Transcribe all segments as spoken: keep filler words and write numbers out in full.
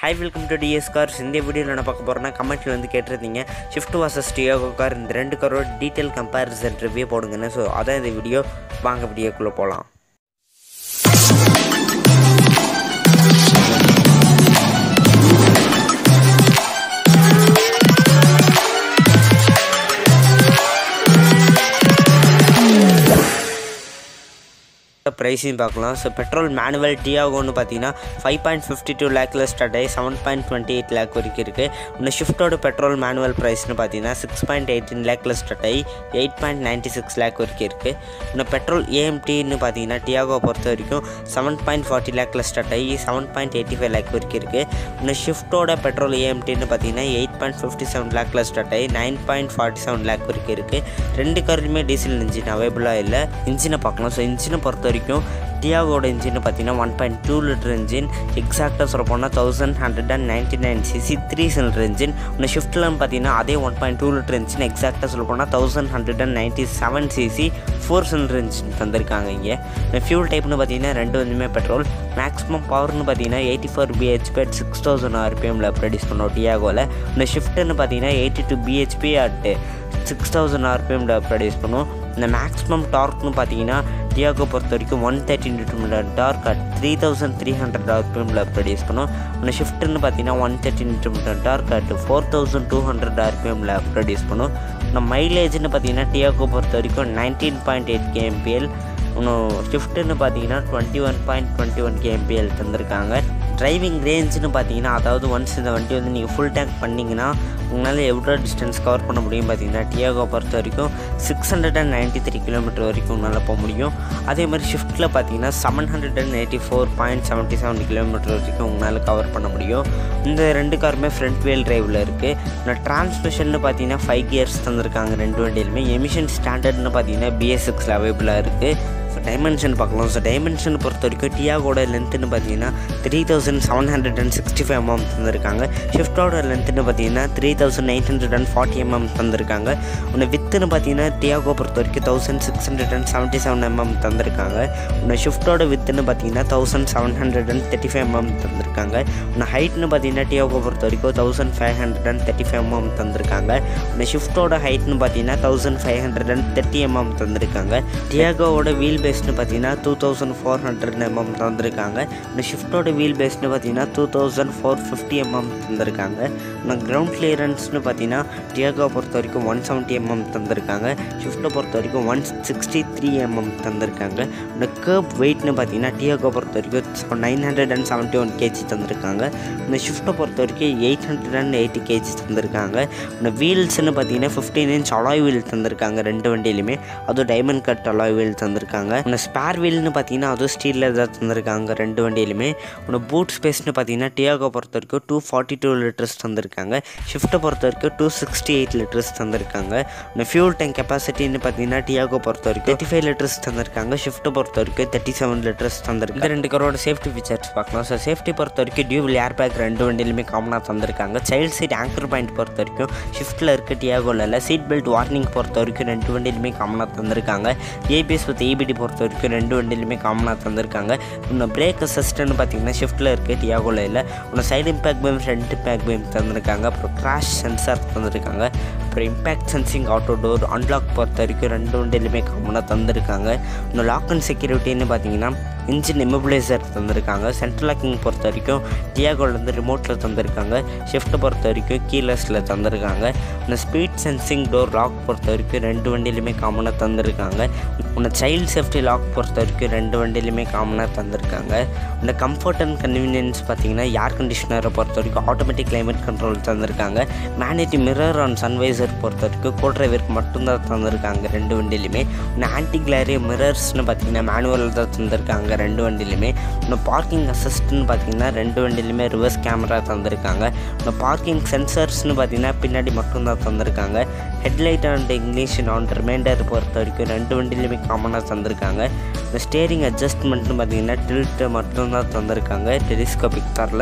Hi, welcome to D S Cars. In this video, I will talk about comment Swift versus Tiago car in the two car detailed comparison review. So, that's the video. Let's video. Pricing பார்க்கலாம். So petrol manual Tiago னு பாத்தீங்கன்னா five point five two lakh ல start ஆகி seven point two eight lakh வரைக்கும் இருக்கு. இந்த ஷிஃப்ட்டோட petrol manual price னு பாத்தீங்கன்னா six point one eight lakh ல ஸ்டார்ட் ஆகி eight point nine six lakh வரைக்கும் இருக்கு. இந்த petrol A M T னு பாத்தீங்கன்னா Tiago பொறுத்த வரைக்கும் seven point four zero lakh ல ஸ்டார்ட் ஆகி seven point eight five lakh வரைக்கும் இருக்கு. இந்த ஷிஃப்ட்டோட petrol A M T னு பாத்தீங்கன்னா eight point five seven lakh ல ஸ்டார்ட் ஆகி nine point four seven lakh வரைக்கும் இருக்கு. ரெண்டு கார்லயுமே டீசல் இன்ஜின் அவைலபிளா இல்ல. இன்ஜினை பார்க்கலாம். So இன்ஜினை பொறுத்த வரைக்கும் Tiago engine பாத்தீங்கன்னா one point two liter engine, எக்ஸாக்ட்டா சொல்ல போனா eleven ninety-nine c c three cylinder engine. இந்த ஷிஃப்ட்ல பாத்தீங்கன்னா அதே one point two liter engine, எக்ஸாக்ட்டா சொல்ல போனா eleven ninety-seven c c four cylinder engine தந்திருக்காங்க இங்க. இந்த fuel type னு பாத்தீங்கன்னா ரெண்டு வந்துமே பெட்ரோல். மேக்ஸிமம் பவர் னு பாத்தீங்கன்னா eighty-four b h p at six thousand r p m ல ப்ரொடியூஸ் பண்ணோம் Tiagoல. இந்த ஷிஃப்ட் னு பாத்தீங்கன்னா eighty-two b h p at six thousand r p m ல ப்ரொடியூஸ் பண்ணோம். இந்த மேக்ஸிமம் டார்க் னு பாத்தீங்கன்னா Tiago பொறுத்த வரைக்கும் one thirty newton meter torque at three thousand three hundred r p m ல ப்ரொடியூஸ் பண்ணோம். இந்த ஷிஃப்ட் னு பாத்தீங்கன்னா one thirty newton meter torque at four thousand two hundred r p m ல ப்ரொடியூஸ் பண்ணோம். நம்ம மைலேஜ் னு பாத்தீங்கன்னா Tiago பொறுத்த வரைக்கும் nineteen point eight kilometers, இன்னும் ஷிஃப்ட் னு பாத்தீங்கன்னா twenty-one point two one kilometers தந்திருக்காங்க. டிரைவிங் ரேஞ்சுன்னு பார்த்தீங்கன்னா அதாவது ஒன்ஸ் இந்த வண்டி வந்து நீங்கள் ஃபுல் டேங்க் பண்ணிங்கன்னா உங்களால் எவ்வளோ டிஸ்டன்ஸ் கவர் பண்ண முடியும் பார்த்தீங்கன்னா Tiago பொறுத்த வரைக்கும் six hundred and ninety three kilometre வரைக்கும் உங்களால் போக முடியும். அதே மாதிரி ஷிஃப்ட்டில் பார்த்தீங்கன்னா seven hundred and eighty four point seventy seven kilometre வரைக்கும் உங்களால் கவர் பண்ண முடியும். இந்த ரெண்டு காருமே ஃப்ரண்ட் வீல் டிரைவில் இருக்குது. இந்த டிரான்ஸ்மிஷன் பார்த்தீங்கன்னா ஃபைவ் கியர்ஸ் தந்திருக்காங்க ரெண்டு வண்டியிலுமே. எமிஷன் ஸ்டாண்டர்ட்னு பார்த்தீங்கன்னா B S six அவைலபிளாக இருக்குது. டைமென்ஷன் பார்க்கலாம். ஸோ டைமென்ஷன் பொறுத்த வரைக்கும் Tiagoட லென்த்துன்னு பார்த்தீங்கன்னா three thousand seven hundred and sixty five mm தந்திருக்காங்க. ஷிஃப்ட்டோட லென்த்துன்னு பார்த்தீங்கன்னா three thousand eight hundred and forty mm தந்திருக்காங்க. உன்னை வித்துன்னு பார்த்தீங்கன்னா Tiago பொறுத்த வரைக்கும் thousand six hundred and seventy seven mm தந்திருக்காங்க. உன்னை ஷிஃப்ட்டோட வித்துன்னு பார்த்தீங்கன்னா thousand seven hundred and thirty five mm தந்திருக்காங்க. உன்னை ஹைட்னு பார்த்தீங்கன்னா Tiago பொறுத்த வரைக்கும் thousand five hundred and thirty five mm தந்திருக்காங்க. உன்னை ஷிஃப்ட்டோட ஹைட்னு பார்த்தீங்கன்னா thousand five hundred and thirty mm தந்திருக்காங்க. Tiagoவோட வீல் பேஸ்னு பார்த்தீங்கன்னா two thousand four hundred mm தந்திருக்காங்க. இந்த ஷிஃப்ட்டோட வீல் பேஸ்னு பார்த்தீங்கன்னா two thousand four fifty mm தந்திருக்காங்க. இந்த கிரவுண்ட் கிளியரன்ஸ்னு பார்த்தீங்கன்னா Tiago பொறுத்த வரைக்கும் ஒன் செவன்ட்டி எம்எம் தந்திருக்காங்க. ஷிஃப்ட்டை பொறுத்த வரைக்கும் ஒன் சிக்ஸ்டி த்ரீ எம்எம் தந்திருக்காங்க. இந்த கர்ப் வெயிட்னு பார்த்தீங்கன்னா Tiago பொறுத்த வரைக்கும் nine hundred and seventy one kg தந்திருக்காங்க. இந்த ஷிஃப்ட்டை பொறுத்த வரைக்கும் eight hundred and eighty kg தந்திருக்காங்க. இந்த வீல்ஸ்னு பார்த்தீங்கன்னா ஃபிஃப்டீன் இன்ச் அலாய் வீல் தந்திருக்காங்க ரெண்டு வண்டியிலுமே. அதுவும் டைமண்ட் கட் அலாய் வீல் தந்திருக்காங்க. இந்த ஸ்பேர் வீல்னு பார்த்தீங்கன்னா அதுவும் ஸ்டீலில் தான் தந்திருக்காங்க ரெண்டு வண்டியிலுமே. உன்னோட பூட் ஸ்பேஸ்னு பார்த்தீங்கன்னா Tiago பொறுத்த வரைக்கும் டூ ஃபார்ட்டி டூ லிட்டர்ஸ் தந்திருக்காங்க. ஷிஃப்ட்டை பொறுத்த வரைக்கும் டூ சிக்ஸ்டி எயிட் லிட்டர்ஸ் தந்திருக்காங்க. இந்த ஃபியூல் டேங்க் கெப்பாசிட்டின்னு பார்த்தீங்கன்னா Tiago பொறுத்த வரைக்கும் தேர்ட்டி ஃபைவ் லிட்டர்ஸ் தந்திருக்காங்க. ஷிஃப்ட்டை பொறுத்த வரைக்கும் தேர்ட்டி செவன் லிட்டர்ஸ் தந்திருக்காங்க. இந்த ரெண்டு காரோட சேஃப்டி ஃபீச்சர்ஸ் பார்க்கலாம். ஸோ சேஃப்டி பொறுத்த வரைக்கும் டியூவல் ஏர் பேக் ரெண்டு வண்டியிலுமே காமனாக தந்திருக்காங்க. சைல்ட் சீட் ஆங்கர் பாயிண்ட் பொறுத்த வரைக்கும் ஷிஃப்ட்டில் இருக்க Tiagoல இல்லை. சீட் பெல்ட் வார்னிங் பொறுத்த வரைக்கும் ரெண்டு வண்டியிலுமே காமனாக தந்திருக்காங்க. ABS with E B D பொறுத்த வரைக்கும் ரெண்டு வண்டியிலுமே காமனாக தந்திருக்காங்க. இன்னும் பிரேக் அசிஸ்டன்ட் பார்த்தீங்கன்னா ஷிஃப்ட்டில் இருக்குது Tiagoல இல்லை. இன்னும் side impact beam front impact beam தந்திருக்காங்க. அப்புறம் கிராஷ் சென்சார் தந்திருக்காங்க. அப்புறம் impact sensing auto door unlock பொறுத்த வரைக்கும் ரெண்டு வண்டியிலுமே காமனாக தந்திருக்காங்க. இன்னும் லாக் அண்ட் செக்யூரிட்டின்னு பார்த்தீங்கன்னா இன்ஜின் இமோபிளைசர் தந்திருக்காங்க. சென்ட்ரல் லாக்கிங் பொறுத்த வரைக்கும் Tiagoலேருந்து ரிமோட்டில் தந்திருக்காங்க. ஷிஃப்ட்டை பொறுத்த வரைக்கும் கீலெஸில் தந்திருக்காங்க. இந்த ஸ்பீட் சென்சிங் டோர் லாக் பொறுத்த வரைக்கும் ரெண்டு வண்டியிலுமே காமனாக தந்திருக்காங்க. இந்த சைல்டு சேஃப்டி லாக் பொறுத்த வரைக்கும் ரெண்டு வண்டியிலுமே காமனாக தந்திருக்காங்க. இந்த கம்ஃபர்ட் அண்ட் கன்வீனியன்ஸ் பார்த்தீங்கன்னா ஏர் கண்டிஷனரை பொறுத்த வரைக்கும் ஆட்டோமேட்டிக் கிளைமேட் கண்ட்ரோல் தந்திருக்காங்க. மேக்னெட்டிக் மிரர் அண்ட் சன்வைசர் பொறுத்த வரைக்கும் கோ டிரைவருக்கு மட்டும்தான் தந்திருக்காங்க ரெண்டு வண்டியிலுமே. இந்த ஆன்டி கிளாரி மிரர்ஸ்னு பார்த்தீங்கன்னா மேனுவலில் தான் தந்திருக்காங்க ரெண்டு வண்டியிலுமே. இன்னும் பார்க்கிங் அசிஸ்ட்னு பார்த்தீங்கன்னா ரெண்டு வண்டியிலுமே ரிவர்ஸ் கேமரா தந்திருக்காங்க. இன்னும் பார்க்கிங் சென்சர்ஸ்னு பார்த்தீங்கன்னா பின்னாடி மட்டும்தான் தந்திருக்காங்க. Headlight and English on reminder பொறுத்த வரைக்கும் ரெண்டு வண்டியிலுமே காமனாக தந்திருக்காங்க. இந்த ஸ்டேரிங் அட்ஜஸ்ட்மெண்ட்னு பார்த்தீங்கன்னா டில்ட்டு மட்டும்தான் தந்திருக்காங்க டெலிஸ்கோபிக் காரில்.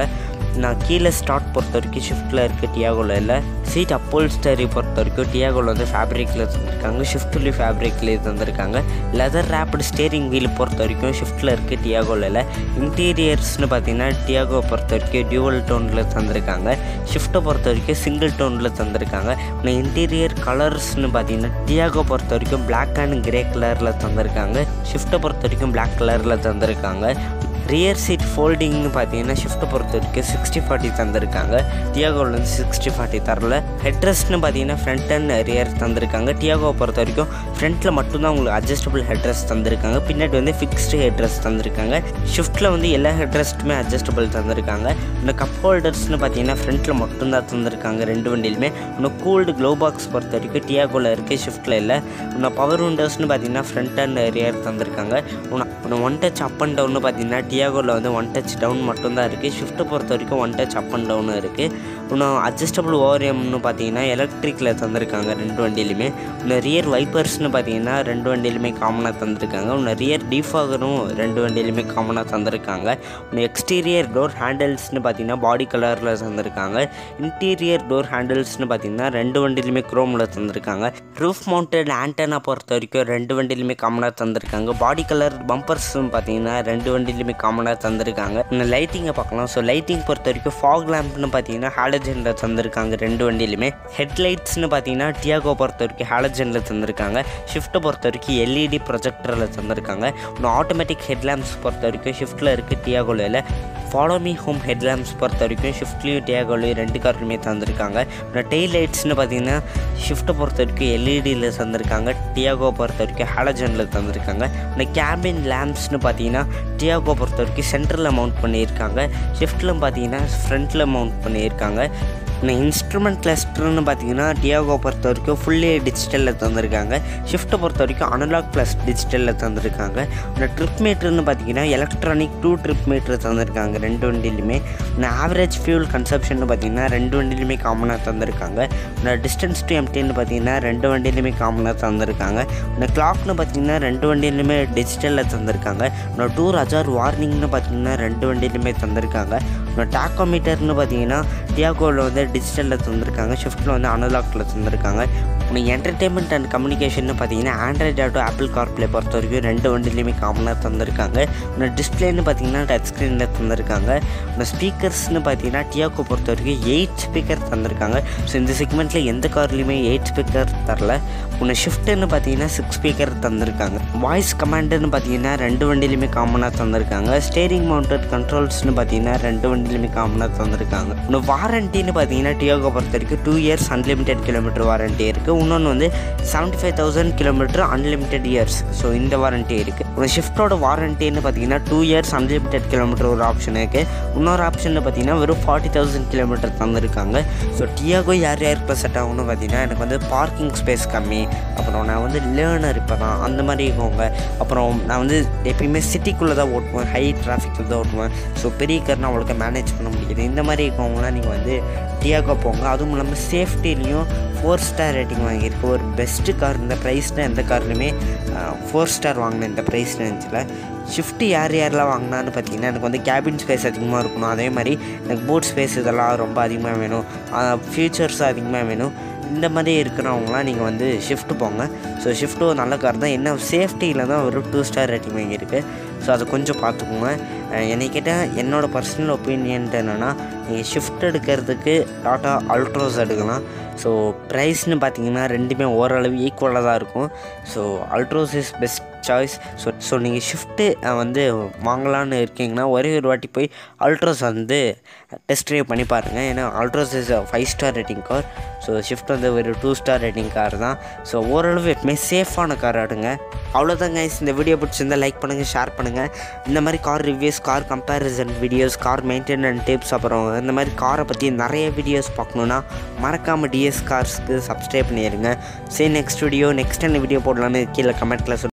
நான் கீழே ஸ்டார்ட் பொறுத்த வரைக்கும் ஷிஃப்ட்டில் இருக்குது டியாகோவில் இல்லை. சீட் அப்போல்ஸ்டரி பொறுத்த வரைக்கும் டியாகோவில் வந்து ஃபேப்ரிக்கில் தந்திருக்காங்க, ஷிஃப்ட்லேயும் ஃபேப்ரிக்லேயே தந்திருக்காங்க. லெதர் ரேப்டு ஸ்டேரிங் வீல் பொறுத்த வரைக்கும் ஷிஃப்ட்டில் இருக்குது டியாகோவில் இல்லை. இன்டீரியர்ஸ்னு பார்த்தீங்கன்னா டியாகோ பொறுத்த வரைக்கும் டியூவல் டோனில் தந்திருக்காங்க, ஷிஃப்ட்டை பொறுத்த வரைக்கும் சிங்கிள் டோனில் தந்திருக்காங்க. இன்னும் இன்டீரியர் கலர்ஸ்னு பார்த்தீங்கன்னா டியாகோ பொறுத்த வரைக்கும் பிளாக் அண்ட் கிரே கலரில் தந்திருக்காங்க, ஷிஃப்ட்டை பொறுத்த வரைக்கும் பிளாக் கலரில் தந்திருக்காங்க. ரியர் சீட் ஃபோல்டிங்னு பார்த்தீங்கன்னா ஷிஃப்ட்டை பொறுத்த வரைக்கும் சிக்ஸ்டி ஃபார்ட்டி தந்திருக்காங்க, டியாகோவில் வந்து சிக்ஸ்டி ஃபார்ட்டி தரல. ஹெட்ரெஸ்ட்னு பார்த்தீங்கன்னா ஃப்ரண்ட் அண்ட் ரியர் தந்திருக்காங்க. டியாகோவை பொறுத்த வரைக்கும் ஃப்ரண்ட்டில் மட்டும்தான் உங்களுக்கு அட்ஜஸ்டபிள் ஹெட்ரெஸ்ட் தந்திருக்காங்க, பின்னாடி வந்து ஃபிக்ஸ்டு ஹெட்ரெஸ்ட் தந்திருக்காங்க. ஷிஃப்ட்டில் வந்து எல்லா ஹெட்ரெஸ்ட்டுமே அட்ஜஸ்டபிள் தந்திருக்காங்க. இன்னும் கப் ஹோல்டர்ஸ்னு பார்த்தீங்கன்னா ஃப்ரண்ட்டில் மட்டும்தான் தந்திருக்காங்க ரெண்டு வண்டியிலுமே. இன்னும் கூல்டு க்ளோ பாக்ஸ் பொறுத்த வரைக்கும் டியாகோவில் இருக்குது, ஷிஃப்ட்டில் இல்லை. இன்னும் பவர் விண்டோஸ்னு பார்த்தீங்கன்னா ஃப்ரண்ட் அண்ட் ரியர் தந்திருக்காங்க. இன்னும் ஒன் டச் அப் அண்ட் டவுன்னு பார்த்தீங்கன்னா டியாகோவில் வந்து ஒன் டச் டவுன் மட்டும்தான் இருக்குது, ஷிஃப்ட்டை பொறுத்த வரைக்கும் ஒன் டச் அப் அண்ட் டவுனும் இருக்குது. இன்னும் அட்ஜஸ்டபிள் ஓவர்எம்னு பார்த்தீங்கன்னா எலக்ட்ரிக்கில் தந்திருக்காங்க ரெண்டு வண்டியிலுமே. இன்னும் ரியர் வைப்பர்ஸ்னு பார்த்தீங்கன்னா ரெண்டு வண்டியிலுமே காமனாக தந்திருக்காங்க. இன்னும் ரியர் டீஃபாகரும் ரெண்டு வண்டியிலுமே காமனாக தந்திருக்காங்க. இன்னும் எக்ஸ்டீரியர் டோர் ஹேண்டில்ஸ்னு பார்த்தீங்கன்னா பாடி கலரில் தந்திருக்காங்க. இன்டீரியர் டோர் ஹேண்டில்ஸ்னு பார்த்தீங்கன்னா ரெண்டு வண்டியிலுமே குரோமில் தந்திருக்காங்க. ரூஃப் மவுண்டட் ஆண்டனா பொறுத்த வரைக்கும் ரெண்டு வண்டியிலுமே காமனாக தந்திருக்காங்க. பாடி கலர் பம்பர்ஸ்னு பார்த்தீங்கன்னா ரெண்டு வண்டியிலுமே காமனாக தந்திருக்காங்க. இன்னும் லைட்டிங்கை பார்க்கலாம். ஸோ லைட்டிங் பொறுத்த வரைக்கும் ஃபாக் லேம்ப்னு பார்த்தீங்கன்னா ஹாலஜனில் தந்திருக்காங்க ரெண்டு வண்டியிலுமே. ஹெட்லைட்ஸ்னு பார்த்தீங்கன்னா டியாகோ பொறுத்த வரைக்கும் ஹாலஜனில் தந்திருக்காங்க, ஷிஃப்ட்டை பொறுத்த வரைக்கும் எல்இடி ப்ரொஜெக்டரில் தந்திருக்காங்க. இன்னும் ஆட்டோமேட்டிக் ஹெட்லாம்ப்ஸ் பொறுத்த வரைக்கும் ஷிஃப்ட்டில் இருக்குது, டியாகோவில் இல்லை. ஃபாலோ மீ ஹோம் ஹெட்லாம்ப்ஸ் பொறுத்த வரைக்கும் ஷிஃப்ட்லேயும் டியாகோலையும் ரெண்டு கார்லையுமே தந்திருக்காங்க. இன்னும் டெய்ல் லைட்ஸ்னு பார்த்தீங்கன்னா ஷிஃப்ட்டை பொறுத்த வரைக்கும் எல்இடியில் தந்திருக்காங்க, டியாகோ பொறுத்த வரைக்கும் ஹாலஜனில் தந்திருக்காங்க. இன்னும் கேபின் லேம்ப்ஸ்னு பார்த்தீங்கன்னா டியாகோ பொறுத்த வரைக்கும் சென்டரில் மவுண்ட் பண்ணியிருக்காங்க, ஷிஃப்ட்டில் பார்த்தீங்கன்னா ஃப்ரண்ட்டில் மவுண்ட் பண்ணியிருக்காங்க. இன்னும் இன்ஸ்ட்ருமெண்ட் கிளஸ்டர்னு பார்த்தீங்கன்னா டியாகோ பொறுத்த வரைக்கும் ஃபுல்லி டிஜிட்டலில் தந்திருக்காங்க, ஷிஃப்ட்டை பொறுத்த வரைக்கும் அனலாக் ப்ளஸ் டிஜிட்டலில் தந்திருக்காங்க. இன்னும் ட்ரிப் மீட்டர்னு பார்த்தீங்கன்னா எலக்ட்ரானிக் டூ ட்ரிப் மீட்டர் தந்திருக்காங்க ரெண்டு வண்டியிலுமே. இன்னும் ஆவரேஜ் ஃபியூல் கன்சப்ஷன் பார்த்தீங்கன்னா ரெண்டு வண்டியிலுமே காமனாக தந்திருக்காங்க. இன்னும் டிஸ்டன்ஸ் டு எம்டின்னு பார்த்தீங்கன்னா ரெண்டு வண்டியிலுமே காமனாக தந்திருக்காங்க. இன்னும் கிளாக்னு பார்த்தீங்கன்னா ரெண்டு வண்டியிலுமே டிஜிட்டலில் தந்திருக்காங்க. இன்னும் டூர் அஜார் வார்னிங்னு பார்த்தீங்கன்னா ரெண்டு வண்டியிலுமே தந்திருக்காங்க. இன்னும் டாக்கோமீட்டர்னு பார்த்தீங்கன்னா டியாகோவில் வந்து டிஜிட்டலில் தந்திருக்காங்க, ஷிஃப்ட்டில் வந்து அனலாக்ல தந்திருக்காங்க. நீங்கள் என்டர்டெயின்மெண்ட் அண்ட் கம்யூனிகேஷன் பார்த்தீங்கன்னா ஆண்ட்ராய்டு ஆட்டோ ஆப்பிள் கார்ப்ளே பொறுத்த வரைக்கும் ரெண்டு வண்டிலையுமே காமனாக தந்திருக்காங்க. இன்னும் டிஸ்பிளேன்னு பார்த்தீங்கன்னா டச் ஸ்க்ரீனில் தந்திருக்காங்க. இன்னும் ஸ்பீக்கர்ஸ்னு பார்த்தீங்கன்னா டியாகோ பொறுத்த வரைக்கும் எயிட் ஸ்பீக்கர் தந்திருக்காங்க. ஸோ இந்த செக்மெண்ட்டில் எந்த கார்லையுமே எயிட் ஸ்பீக்கர் தரல. இன்னும் ஷிஃப்ட்டுன்னு பார்த்தீங்கன்னா சிக்ஸ் ஸ்பீக்கர் தந்திருக்காங்க. வாய்ஸ் கமாண்டுன்னு பார்த்தீங்கன்னா ரெண்டு வண்டிலையுமே காமனாக தந்திருக்காங்க. ஸ்டேரிங் மவுண்டட் கண்ட்ரோல்ஸ்னு பார்த்தீங்கன்னா ரெண்டு வண்டிலையுமே காமனாக தந்திருக்காங்க. இன்னும் வாரண்டின்னு பார்த்தீங்கன்னா டியாகோ பொறுத்த வரைக்கும் two years unlimited kilometre warranty இருக்குது. இன்னொன்று வந்து seventy five thousand kilometre unlimited years, so இந்த வாரண்டி இருக்குது. ஒரு ஷிஃப்ட்டோட வாரண்டின்னு பார்த்தீங்கன்னா டூ இயர்ஸ் அன்லிமிடெட் கிலோமீட்டர் ஒரு ஆப்ஷன் இருக்குது. இன்னொரு ஆப்ஷன் பார்த்தீங்கன்னா வெறும் ஃபார்ட்டி தௌசண்ட் கிலோமீட்டர் தந்திருக்காங்க. ஸோ டியாகோ யார் யாருக்கு செட் ஆகணும்னு பார்த்தீங்கன்னா எனக்கு வந்து பார்க்கிங் ஸ்பேஸ் கம்மி, அப்புறம் நான் வந்து லேர்னர் இப்போ தான் அந்த மாதிரி இருக்கவங்க, அப்புறம் நான் வந்து எப்பயுமே சிட்டிக்குள்ளே தான் ஓட்டுவேன், ஹை டிராஃபிக்கில் தான் ஓட்டுவேன், ஸோ பெரிய கார் நான் அவளுக்கு மேனேஜ் பண்ண முடியுது, இந்த மாதிரி இருக்கவங்களாம் நீங்கள் வந்து டியாகோ போங்க. அதுவும் இல்லாமல் சேஃப்டிலையும் ஃபோர் ஸ்டார் ரேட்டிங் வாங்கியிருக்கு. ஒரு பெஸ்ட்டு கார் இந்த ப்ரைஸில் எந்த கார்லையுமே ஃபோர் ஸ்டார் வாங்கினேன் இந்த ப்ரைஸ் ரேஞ்சில். ஷிஃப்ட்டு யார் யாரெல்லாம் வாங்கினான்னு பார்த்தீங்கன்னா எனக்கு வந்து கேபின் ஸ்பேஸ் அதிகமாக இருக்கணும், அதே மாதிரி எனக்கு பூட் ஸ்பேஸ் இதெல்லாம் ரொம்ப அதிகமாக வேணும், ஃபியூச்சர்ஸ் அதிகமாக வேணும், இந்த மாதிரி இருக்கிறவங்களாம் நீங்கள் வந்து ஷிஃப்ட்டு போங்க. ஸோ ஷிஃப்ட்டு ஒரு நல்ல கார் தான், என்ன சேஃப்டியில் தான் ஒரு டூ ஸ்டார் ரேட்டிங் வாங்கியிருக்கு. ஸோ அதை கொஞ்சம் பார்த்துக்கோங்க. என்னை கேட்டால் என்னோடய பர்சனல் ஒப்பீனியன்ட்டு என்னென்னா நீங்கள் ஷிஃப்ட் எடுக்கிறதுக்கு டாட்டா அல்ட்ரோஸ் எடுக்கலாம். ஸோ ப்ரைஸ்னு பார்த்தீங்கன்னா ரெண்டுமே ஓரளவு ஈக்குவலாக தான் இருக்கும். So Altroz is best choice. So so நீங்கள் ஷிஃப்ட்டு வந்து வாங்கலான்னு இருக்கீங்கன்னா ஒரே ஒரு வாட்டி போய் அல்ட்ரோஸ் வந்து டெஸ்ட் ட்ரைவ் பண்ணி பாருங்கள். ஏன்னா Altroz is five star rating car, so Swift வந்து ஒரு டூ ஸ்டார் ரேட்டிங் கார் தான். ஸோ ஓரளவு எப்பவுமே சேஃபான கார் ஆடுங்க. அவ்வளோதான் கைஸ், இந்த வீடியோ பிடிச்சிருந்தால் லைக் பண்ணுங்கள், ஷேர் பண்ணுங்கள். இந்த மாதிரி car reviews, car comparison videos, car maintenance tips, அப்புறம் இந்த மாதிரி காரை பற்றி நிறைய வீடியோஸ் பார்க்கணுன்னா மறக்காமல் டிஎஸ் கார்ஸ்க்கு சப்ஸ்கிரைப் பண்ணிடுங்க. சரி, நெக்ஸ்ட் வீடியோ நெக்ஸ்ட் என்ன வீடியோ போடலான்னு கீழே கமெண்ட்டில்